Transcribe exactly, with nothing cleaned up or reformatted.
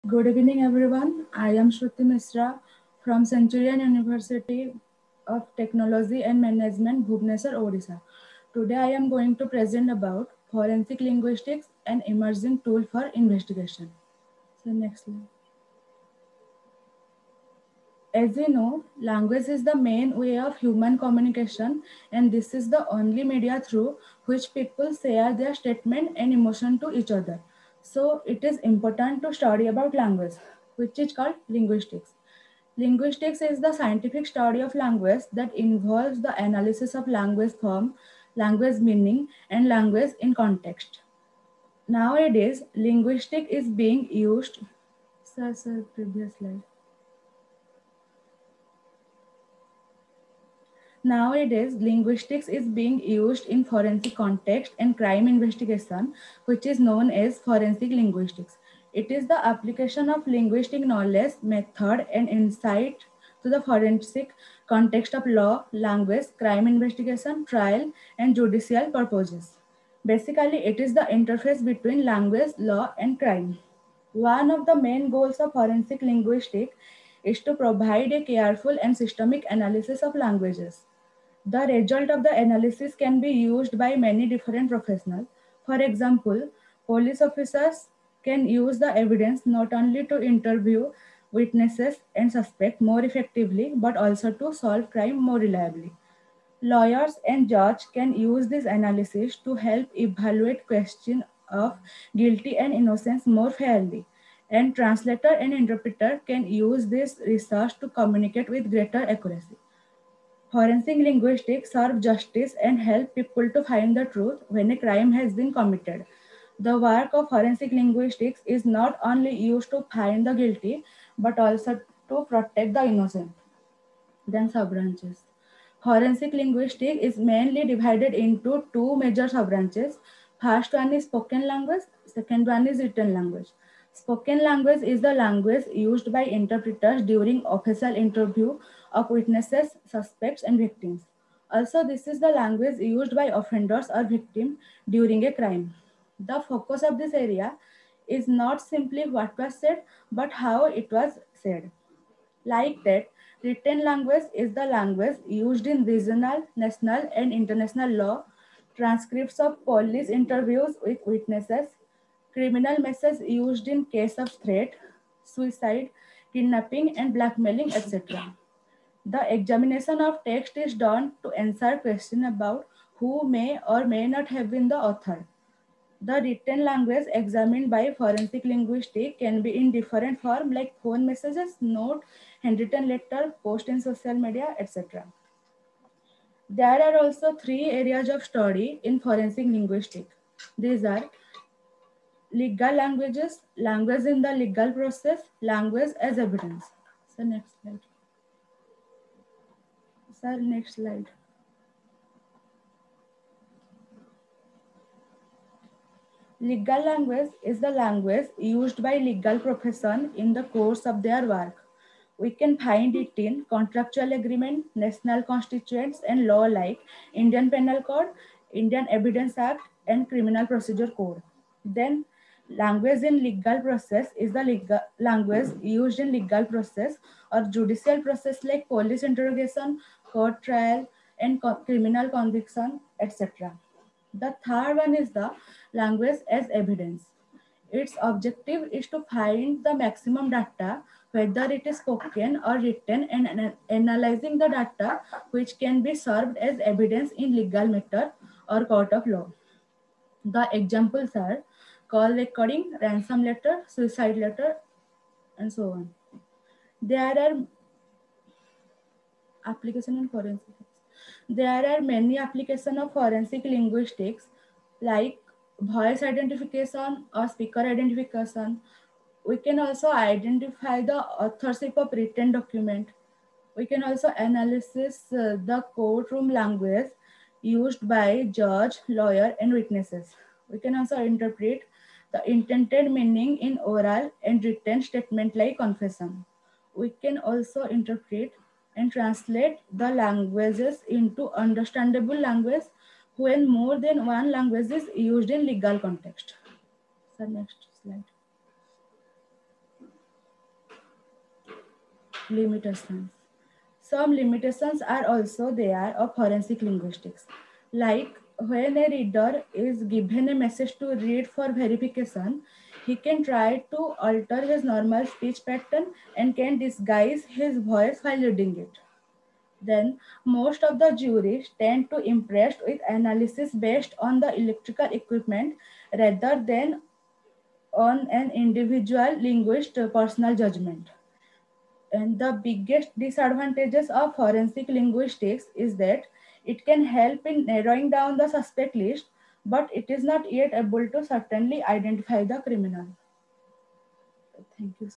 Good evening, everyone. I am Shruti Misra from Centurion University of Technology and Management, Bhubaneswar, Odisha. Today, I am going to present about forensic linguistics, an emerging tool for investigation. So, next slide. As we know, language is the main way of human communication, and this is the only media through which people share their statement and emotion to each other. So, it is important to study about language, which is called linguistics. Linguistics is the scientific study of language that involves the analysis of language form, language meaning, and language in context. Nowadays, linguistic is being used. Sir, sir, previous slide. Nowadays, linguistics is being used in forensic context and crime investigation, which is known as forensic linguistics. It is the application of linguistic knowledge, method, and insight to the forensic context of law, language, crime investigation, trial, and judicial purposes. Basically, it is the interface between language, law, and crime. One of the main goals of forensic linguistics is to provide a careful and systemic analysis of languages. The result of the analysis can be used by many different professionals. For example, police officers can use the evidence not only to interview witnesses and suspects more effectively, but also to solve crime more reliably. Lawyers and judges can use this analysis to help evaluate question of guilty and innocence more fairly. And translator and interpreter can use this research to communicate with greater accuracy. Forensic linguistics serve justice and help people to find the truth when a crime has been committed. The work of forensic linguistics is not only used to find the guilty, but also to protect the innocent. Then sub-branches. Forensic linguistics is mainly divided into two major sub-branches. First one is spoken language, second one is written language. Spoken language is the language used by interpreters during official interview of witnesses, suspects, and victims. Also, this is the language used by offenders or victims during a crime. The focus of this area is not simply what was said, but how it was said. Like that, written language is the language used in regional, national, and international law, transcripts of police interviews with witnesses, criminal messages used in case of threat, suicide, kidnapping, and blackmailing, et cetera. The examination of text is done to answer questions about who may or may not have been the author. The written language examined by forensic linguistics can be in different form like phone messages, note, handwritten letter, post in social media, et cetera. There are also three areas of study in forensic linguistics. These are legal languages, language in the legal process, language as evidence. So next slide. Sir, next slide. Legal language is the language used by legal profession in the course of their work. We can find it in contractual agreement, national constituents, and law like Indian Penal Code, Indian Evidence Act, and Criminal Procedure Code. Then, language in legal process is the legal language used in legal process or judicial process like police interrogation, court trial, and co- criminal conviction, et cetera. The third one is the language as evidence. Its objective is to find the maximum data, whether it is spoken or written, and ana- analyzing the data which can be served as evidence in legal matter or court of law. The examples are call recording, ransom letter, suicide letter, and so on. There are application in forensic. There are many applications of forensic linguistics like voice identification or speaker identification. We can also identify the authorship of written document. We can also analysis uh, the courtroom language used by judge, lawyer, and witnesses. We can also interpret the intended meaning in oral and written statement like confession. We can also interpret and translate the languages into understandable language when more than one language is used in legal context. So next slide. Limitations. Some limitations are also there of forensic linguistics, like when a reader is given a message to read for verification, he can try to alter his normal speech pattern and can disguise his voice while reading it. Then, most of the juries tend to impressed with analysis based on the electrical equipment rather than on an individual linguist's personal judgment. And the biggest disadvantages of forensic linguistics is that it can help in narrowing down the suspect list, but it is not yet able to certainly identify the criminal. Thank you.